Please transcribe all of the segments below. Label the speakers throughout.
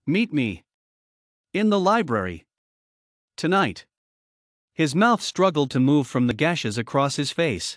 Speaker 1: Meet me. In the library. Tonight. His mouth struggled to move from the gashes across his face.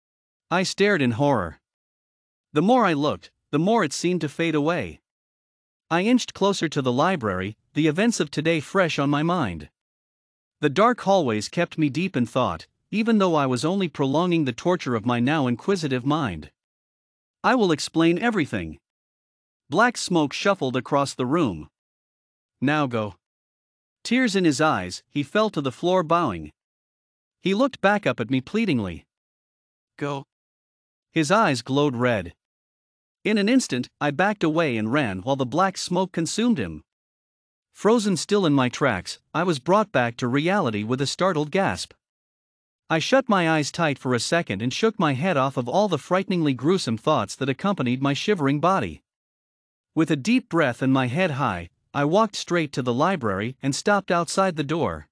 Speaker 1: I stared in horror. The more I looked, the more it seemed to fade away. I inched closer to the library, the events of today fresh on my mind. The dark hallways kept me deep in thought, even though I was only prolonging the torture of my now inquisitive mind. I will explain everything. Black smoke shuffled across the room. Now go. Tears in his eyes, he fell to the floor bowing. He looked back up at me pleadingly. Go. His eyes glowed red. In an instant, I backed away and ran while the black smoke consumed him. Frozen still in my tracks, I was brought back to reality with a startled gasp. I shut my eyes tight for a second and shook my head off of all the frighteningly gruesome thoughts that accompanied my shivering body. With a deep breath and my head high, I walked straight to the library and stopped outside the door.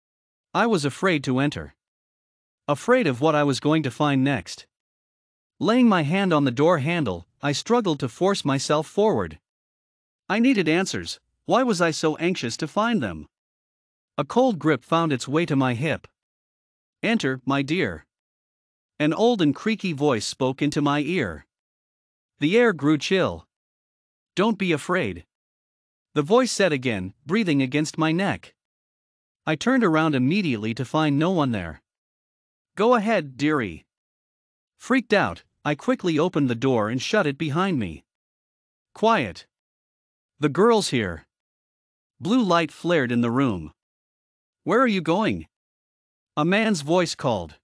Speaker 1: I was afraid to enter. Afraid of what I was going to find next. Laying my hand on the door handle, I struggled to force myself forward. I needed answers. Why was I so anxious to find them? A cold grip found its way to my hip. Enter, my dear. An old and creaky voice spoke into my ear. The air grew chill. Don't be afraid. The voice said again, breathing against my neck. I turned around immediately to find no one there. Go ahead, dearie. Freaked out, I quickly opened the door and shut it behind me. Quiet. The girl's here. Blue light flared in the room. Where are you going? A man's voice called.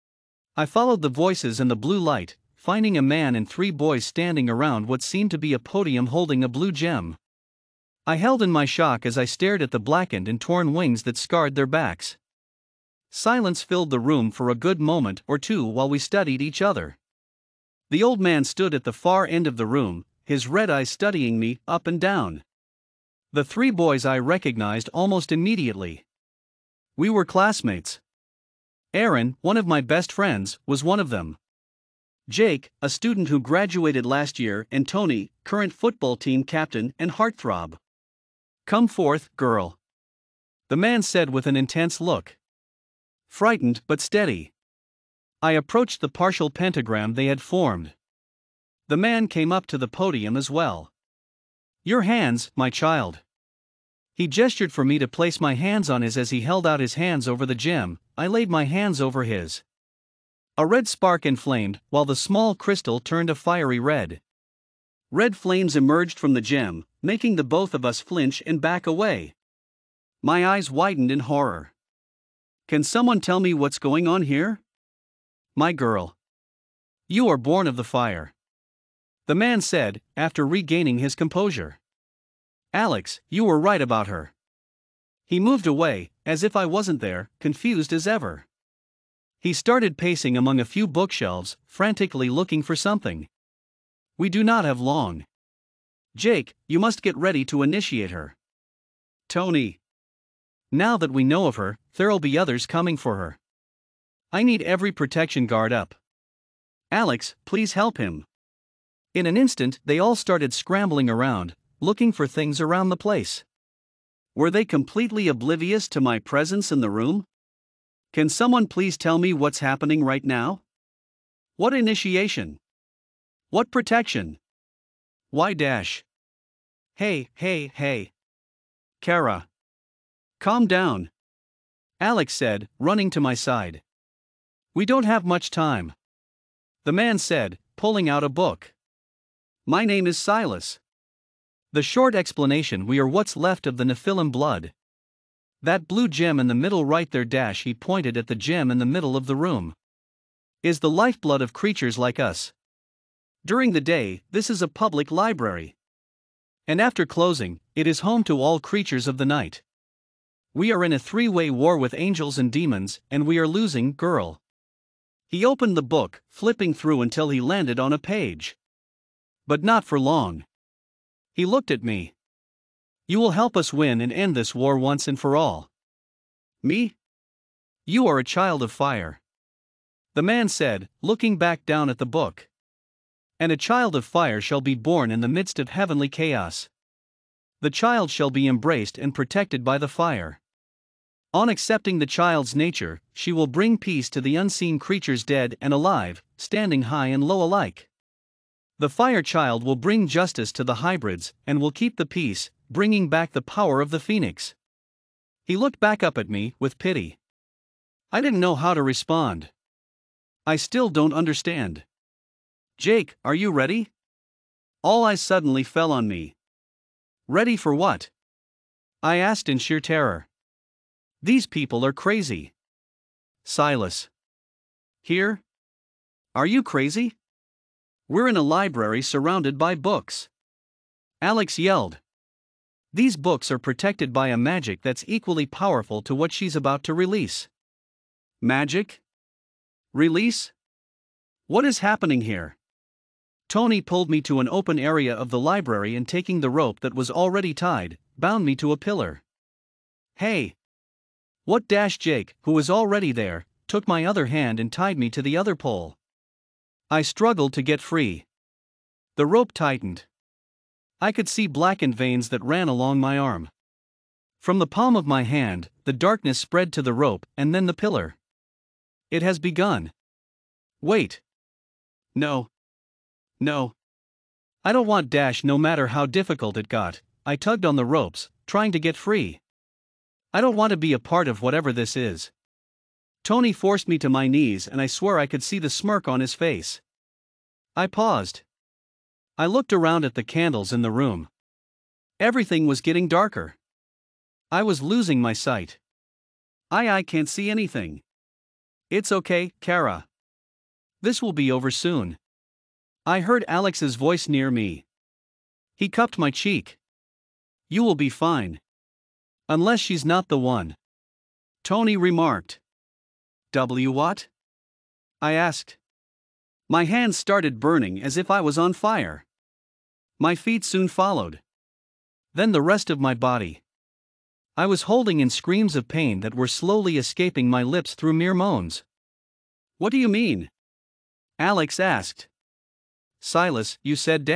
Speaker 1: I followed the voices and the blue light, finding a man and 3 boys standing around what seemed to be a podium holding a blue gem. I held in my shock as I stared at the blackened and torn wings that scarred their backs. Silence filled the room for a good moment or two while we studied each other. The old man stood at the far end of the room, his red eyes studying me up and down. The 3 boys I recognized almost immediately. We were classmates. Aaron, one of my best friends, was one of them. Jake, a student who graduated last year, and Tony, current football team captain and heartthrob. Come forth, girl. The man said with an intense look. Frightened but steady. I approached the partial pentagram they had formed. The man came up to the podium as well. Your hands, my child. He gestured for me to place my hands on his as he held out his hands over the gem. I laid my hands over his. A red spark inflamed, while the small crystal turned a fiery red. Red flames emerged from the gem, making the both of us flinch and back away. My eyes widened in horror. Can someone tell me what's going on here? My girl. You are born of the fire. The man said, after regaining his composure. Alex, you were right about her. He moved away, as if I wasn't there, confused as ever. He started pacing among a few bookshelves, frantically looking for something. We do not have long. Jake, you must get ready to initiate her. Tony. Now that we know of her, there'll be others coming for her. I need every protection guard up. Alex, please help him. In an instant, they all started scrambling around, looking for things around the place. Were they completely oblivious to my presence in the room? Can someone please tell me what's happening right now? What initiation? What protection? Why dash? Hey, hey, hey. Kara. Calm down. Alex said, running to my side. We don't have much time. The man said, pulling out a book. My name is Silas. The short explanation: we are what's left of the Nephilim blood. That blue gem in the middle right there dash, he pointed at the gem in the middle of the room, is the lifeblood of creatures like us. During the day, this is a public library. And after closing, it is home to all creatures of the night. We are in a 3-way war with angels and demons, and we are losing, girl. He opened the book, flipping through until he landed on a page. But not for long. He looked at me. You will help us win and end this war once and for all. Me? You are a child of fire. The man said, looking back down at the book. And a child of fire shall be born in the midst of heavenly chaos. The child shall be embraced and protected by the fire. On accepting the child's nature, she will bring peace to the unseen creatures dead and alive, standing high and low alike. The fire child will bring justice to the hybrids and will keep the peace, bringing back the power of the phoenix. He looked back up at me with pity. I didn't know how to respond. I still don't understand. Jake, are you ready? All eyes suddenly fell on me. Ready for what? I asked in sheer terror. These people are crazy. Silas. Here? Are you crazy? We're in a library surrounded by books. Alex yelled. These books are protected by a magic that's equally powerful to what she's about to release. Magic? Release? What is happening here? Tony pulled me to an open area of the library and taking the rope that was already tied, bound me to a pillar. Hey! What? Jake, who was already there, took my other hand and tied me to the other pole. I struggled to get free. The rope tightened. I could see blackened veins that ran along my arm. From the palm of my hand, the darkness spread to the rope and then the pillar. It has begun. Wait. No. No. I don't want no matter how difficult it got. I tugged on the ropes, trying to get free. I don't want to be a part of whatever this is. Tony forced me to my knees and I swear I could see the smirk on his face. I paused. I looked around at the candles in the room. Everything was getting darker. I was losing my sight. I can't see anything. It's okay, Kara. This will be over soon. I heard Alex's voice near me. He cupped my cheek. You will be fine. Unless she's not the one. Tony remarked. What? I asked. My hands started burning as if I was on fire. My feet soon followed. Then the rest of my body. I was holding in screams of pain that were slowly escaping my lips through mere moans. What do you mean? Alex asked. Silas, you said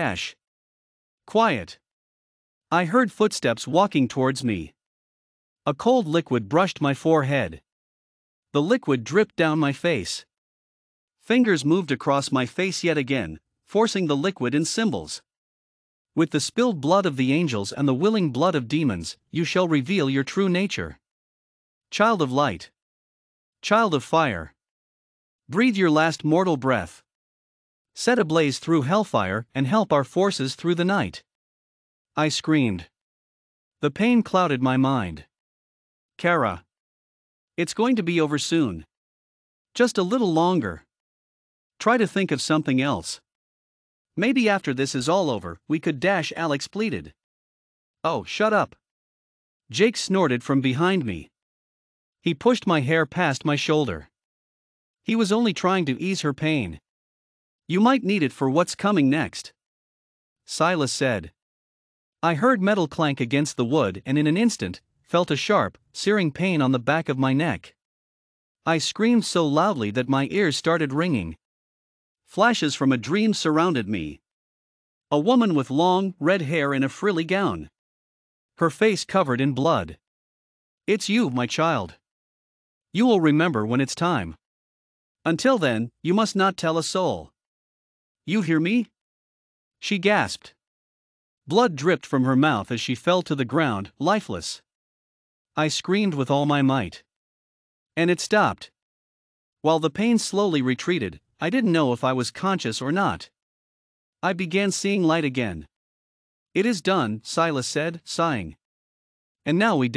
Speaker 1: Quiet. I heard footsteps walking towards me. A cold liquid brushed my forehead. The liquid dripped down my face. Fingers moved across my face yet again, forcing the liquid in symbols. With the spilled blood of the angels and the willing blood of demons, you shall reveal your true nature. Child of light. Child of fire. Breathe your last mortal breath. Set ablaze through hellfire and help our forces through the night. I screamed. The pain clouded my mind. Kara. It's going to be over soon. Just a little longer. Try to think of something else. Maybe after this is all over, we could Alex pleaded. Oh, shut up. Jake snorted from behind me. He pushed my hair past my shoulder. He was only trying to ease her pain. You might need it for what's coming next. Silas said. I heard metal clank against the wood and in an instant, felt a sharp, searing pain on the back of my neck. I screamed so loudly that my ears started ringing. Flashes from a dream surrounded me. A woman with long, red hair in a frilly gown. Her face covered in blood. It's you, my child. You will remember when it's time. Until then, you must not tell a soul. You hear me? She gasped. Blood dripped from her mouth as she fell to the ground, lifeless. I screamed with all my might. And it stopped. While the pain slowly retreated, I didn't know if I was conscious or not. I began seeing light again. It is done, Silas said, sighing. And now we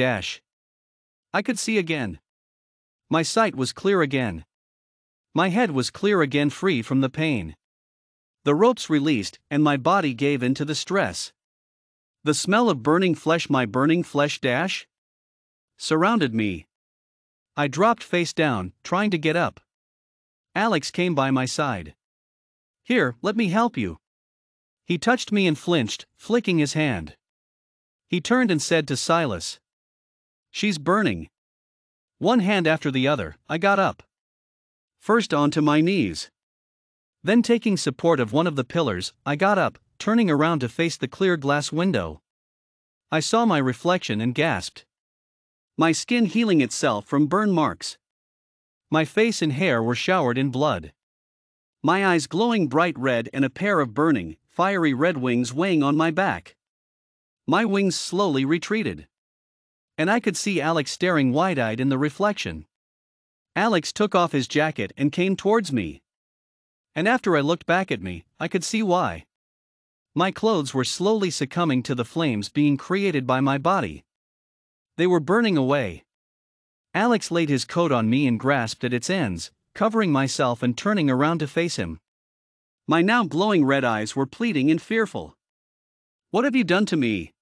Speaker 1: I could see again. My sight was clear again. My head was clear again, free from the pain. The ropes released, and my body gave in to the stress. The smell of burning flesh, my burning flesh surrounded me. I dropped face down, trying to get up. Alex came by my side. Here, let me help you. He touched me and flinched, flicking his hand. He turned and said to Silas. She's burning. One hand after the other, I got up. First onto my knees. Then taking support of one of the pillars, I got up, turning around to face the clear glass window. I saw my reflection and gasped. My skin healing itself from burn marks. My face and hair were showered in blood. My eyes glowing bright red and a pair of burning, fiery red wings weighing on my back. My wings slowly retreated. And I could see Alex staring wide-eyed in the reflection. Alex took off his jacket and came towards me. And after I looked back at me, I could see why. My clothes were slowly succumbing to the flames being created by my body. They were burning away. Alex laid his coat on me and grasped at its ends, covering myself and turning around to face him. My now glowing red eyes were pleading and fearful. "What have you done to me?"